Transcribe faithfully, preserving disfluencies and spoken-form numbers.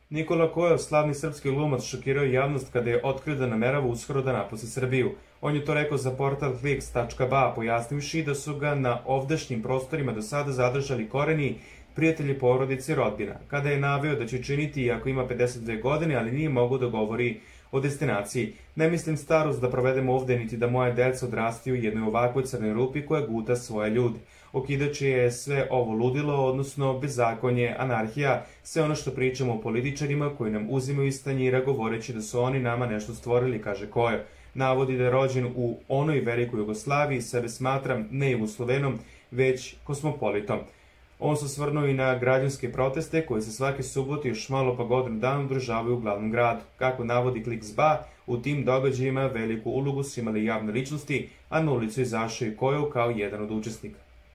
Nikola Kojo, slavni srpski glumac, šokirao je javnost kada je otkrio da namerava uskoro da napusti Srbiju. On je to rekao za portal kliks tačka ba, pojasnivši da su ga na ovdašnjim prostorima do sada zadržali koreni, prijatelji, porodice i rodbina. Kada je naveo da će činiti iako ima pedeset dve godine, ali nije mogao da govori o destinaciji. Ne mislim starost da provedem ovde, niti da moje deca odrasti u jednoj ovakvoj crnoj rupi koja guta svoje ljude. Okidač je sve ovo ludilo, odnosno bezakonje, anarhija, sve ono što pričamo o političarima koji nam uzimaju iz tanjira govoreći da su oni nama nešto stvorili, kaže Kojo. Navodi da je rođen u onoj velikoj Jugoslaviji, sebe smatram ne Jugoslovenom, već kosmopolitom. On se osvrnuo i na građanske proteste koje se svake subote još malo pa godinu dana održavaju u glavnom gradu. Kako navodi kliks tačka ba, u tim događajima veliku ulogu su imali javne ličnosti, a na ulicu izašao i Kojo kao jedan od učesnika.